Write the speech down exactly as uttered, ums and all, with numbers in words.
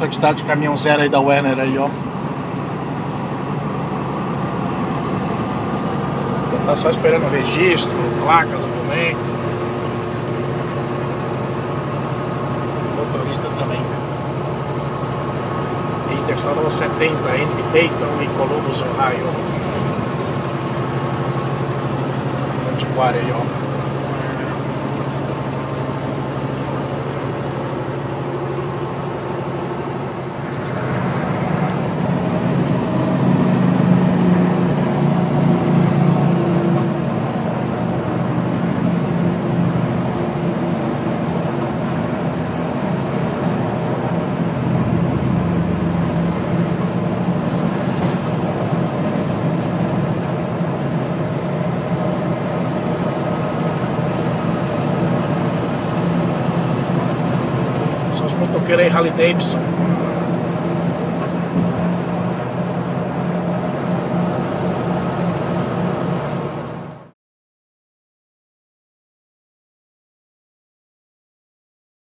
quantidade de caminhão zero aí da Werner aí, ó. Tá só esperando o registro, placa, documento. Motorista também. Interestadual setenta entre Dayton e Columbus, Ohio. Antiquário aí, ó. Motoqueiro aí, Harley Davidson.